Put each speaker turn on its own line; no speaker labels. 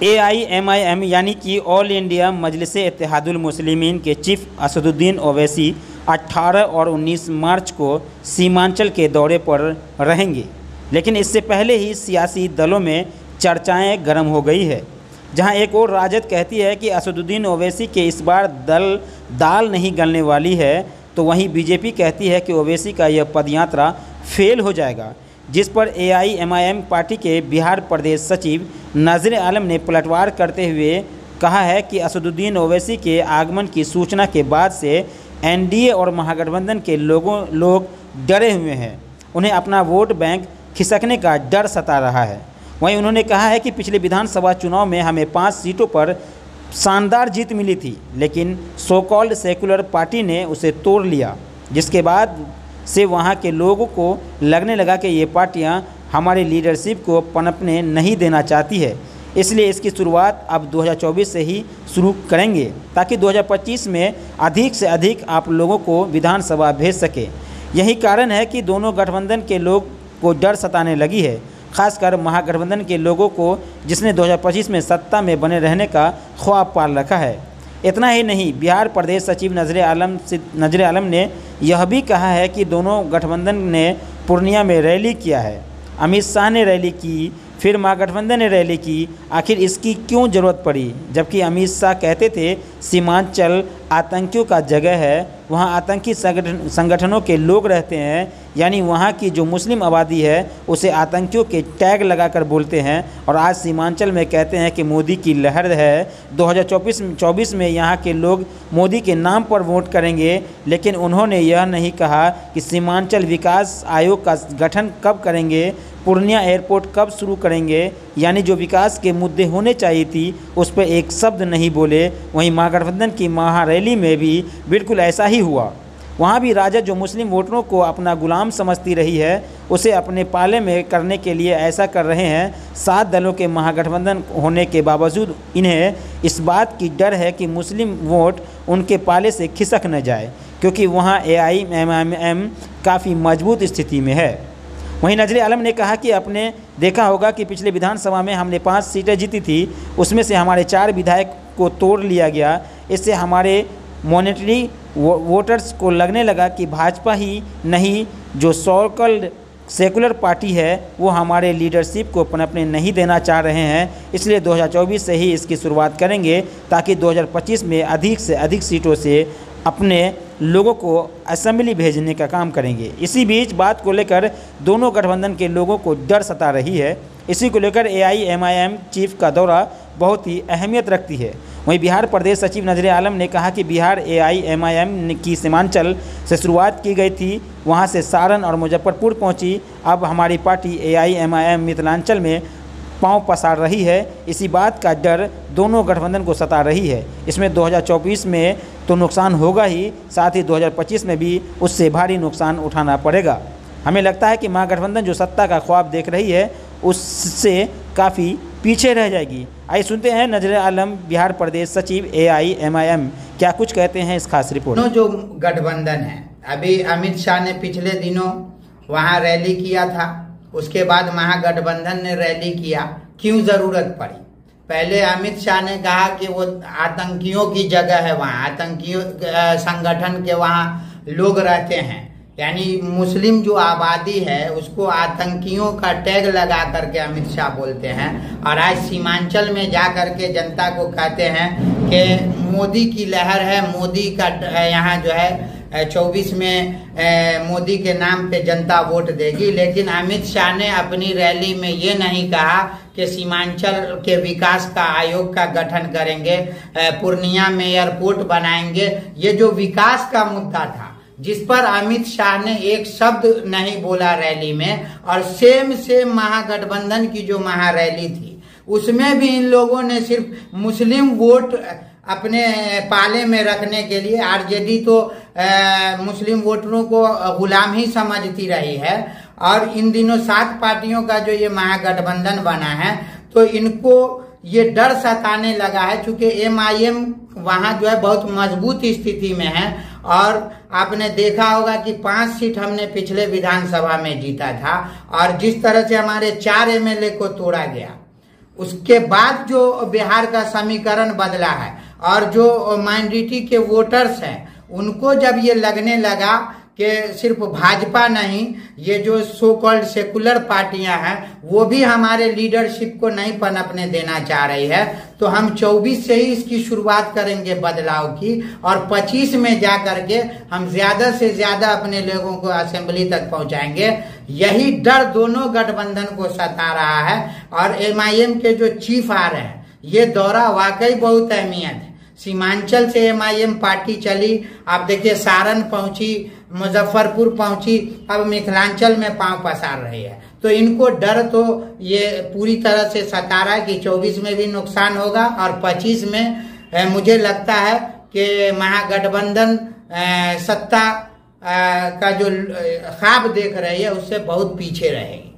AIMIM यानी कि All India Majlis Ittehadul Muslimeen के चीफ असदुद्दीन ओवैसी 18 और 19 मार्च को सीमांचल के दौरे पर रहेंगे। लेकिन इससे पहले ही सियासी दलों में चर्चाएं गर्म हो गई है। जहां एक और राजद कहती है कि असदुद्दीन ओवैसी के इस बार दाल नहीं गलने वाली है, तो वहीं बीजेपी कहती है कि ओवैसी का यह पदयात्रा फेल हो जाएगा, जिस पर AIMIM पार्टी के बिहार प्रदेश सचिव नाज़िर आलम ने पलटवार करते हुए कहा है कि असदुद्दीन ओवैसी के आगमन की सूचना के बाद से NDA और महागठबंधन के लोग डरे हुए हैं। उन्हें अपना वोट बैंक खिसकने का डर सता रहा है। वहीं उन्होंने कहा है कि पिछले विधानसभा चुनाव में हमें 5 सीटों पर शानदार जीत मिली थी, लेकिन सो कॉल्ड सेकुलर पार्टी ने उसे तोड़ लिया, जिसके बाद से वहां के लोगों को लगने लगा कि ये पार्टियां हमारी लीडरशिप को पनपने नहीं देना चाहती है। इसलिए इसकी शुरुआत अब 2024 से ही शुरू करेंगे, ताकि 2025 में अधिक से अधिक आप लोगों को विधानसभा भेज सके। यही कारण है कि दोनों गठबंधन के लोग को डर सताने लगी है, खासकर महागठबंधन के लोगों को, जिसने 2025 में सत्ता में बने रहने का ख्वाब पाल रखा है। इतना ही नहीं, बिहार प्रदेश सचिव नाज़िर आलम ने यह भी कहा है कि दोनों गठबंधन ने पूर्णिया में रैली किया है। अमित शाह ने रैली की, फिर महागठबंधन ने रैली की। आखिर इसकी क्यों ज़रूरत पड़ी, जबकि अमित शाह कहते थे सीमांचल आतंकियों का जगह है, वहाँ आतंकी संगठनों के लोग रहते हैं, यानी वहाँ की जो मुस्लिम आबादी है उसे आतंकियों के टैग लगाकर बोलते हैं। और आज सीमांचल में कहते हैं कि मोदी की लहर है, 2024 में यहाँ के लोग मोदी के नाम पर वोट करेंगे। लेकिन उन्होंने यह नहीं कहा कि सीमांचल विकास आयोग का गठन कब करेंगे, पूर्णिया एयरपोर्ट कब शुरू करेंगे, यानी जो विकास के मुद्दे होने चाहिए थी उस पर एक शब्द नहीं बोले। वहीं महागठबंधन की महारैली में भी बिल्कुल ऐसा ही हुआ। वहाँ भी राजद जो मुस्लिम वोटरों को अपना गुलाम समझती रही है, उसे अपने पाले में करने के लिए ऐसा कर रहे हैं। 7 दलों के महागठबंधन होने के बावजूद इन्हें इस बात की डर है कि मुस्लिम वोट उनके पाले से खिसक न जाए, क्योंकि वहाँ AIMIM काफ़ी मजबूत स्थिति में है। वहीं नाज़िर आलम ने कहा कि आपने देखा होगा कि पिछले विधानसभा में हमने 5 सीटें जीती थी, उसमें से हमारे 4 विधायक को तोड़ लिया गया। इससे हमारे मॉनिटरी वोटर्स को लगने लगा कि भाजपा ही नहीं, जो सो-कॉल्ड सेकुलर पार्टी है वो हमारे लीडरशिप को पनपने नहीं देना चाह रहे हैं। इसलिए 2024 से ही इसकी शुरुआत करेंगे, ताकि 2025 में अधिक से अधिक सीटों से अपने लोगों को असेंबली भेजने का काम करेंगे। इसी बीच बात को लेकर दोनों गठबंधन के लोगों को डर सता रही है। इसी को लेकर AIMIM चीफ का दौरा बहुत ही अहमियत रखती है। वहीं बिहार प्रदेश सचिव नाज़िर आलम ने कहा कि बिहार AIMIM की सीमांचल से शुरुआत की गई थी, वहां से सारण और मुजफ्फरपुर पहुंची। अब हमारी पार्टी AIMIM मिथिलांचल में पांव पसार रही है। इसी बात का डर दोनों गठबंधन को सता रही है। इसमें 2024 में तो नुकसान होगा ही, साथ ही 2025 में भी उससे भारी नुकसान उठाना पड़ेगा। हमें लगता है कि महागठबंधन जो सत्ता का ख्वाब देख रही है उससे काफ़ी पीछे रह जाएगी। आइए सुनते हैं नाज़िर आलम बिहार प्रदेश सचिव AIMIM क्या कुछ कहते हैं इस खास रिपोर्ट में।
जो गठबंधन है, अभी अमित शाह ने पिछले दिनों वहां रैली किया था, उसके बाद महागठबंधन ने रैली किया। क्यों जरूरत पड़ी? पहले अमित शाह ने कहा कि वो आतंकियों की जगह है, वहाँ आतंकियों संगठन के वहाँ लोग रहते हैं, यानी मुस्लिम जो आबादी है उसको आतंकियों का टैग लगा करके अमित शाह बोलते हैं। और आज सीमांचल में जा करके जनता को कहते हैं कि मोदी की लहर है, मोदी का यहाँ जो है 24 में मोदी के नाम पे जनता वोट देगी। लेकिन अमित शाह ने अपनी रैली में ये नहीं कहा कि सीमांचल के विकास का आयोग का गठन करेंगे, पूर्णिया में एयरपोर्ट बनाएंगे। ये जो विकास का मुद्दा था जिस पर अमित शाह ने एक शब्द नहीं बोला रैली में, और सेम महागठबंधन की जो महारैली थी उसमें भी इन लोगों ने सिर्फ मुस्लिम वोट अपने पाले में रखने के लिए, आरजेडी तो मुस्लिम वोटरों को गुलाम ही समझती रही है। और इन दिनों 7 पार्टियों का जो ये महागठबंधन बना है, तो इनको ये डर सताने लगा है, चूंकि MIM वहां जो है बहुत मजबूत स्थिति में है। और आपने देखा होगा कि 5 सीट हमने पिछले विधानसभा में जीता था, और जिस तरह से हमारे 4 MLA को तोड़ा गया, उसके बाद जो बिहार का समीकरण बदला है और जो माइनॉरिटी के वोटर्स हैं उनको जब ये लगने लगा कि सिर्फ भाजपा नहीं, ये जो सो कॉल्ड सेकुलर पार्टियां हैं वो भी हमारे लीडरशिप को नहीं पनपने देना चाह रही है, तो हम 24 से ही इसकी शुरुआत करेंगे बदलाव की और 25 में जा करके हम ज्यादा से ज्यादा अपने लोगों को असेंबली तक पहुंचाएंगे। यही डर दोनों गठबंधन को सता रहा है और MIM के जो चीफ आ रहे हैं, ये दौरा वाकई बहुत अहमियत है। सीमांचल से MIM पार्टी चली, आप देखिए सारण पहुंची, मुजफ्फरपुर पहुंची, अब मिथिलांचल में पांव पसार रही है। तो इनको डर तो ये पूरी तरह से सता रहा है कि 24 में भी नुकसान होगा और 25 में मुझे लगता है कि महागठबंधन सत्ता का जो ख्वाब देख रही है उससे बहुत पीछे रहेगी।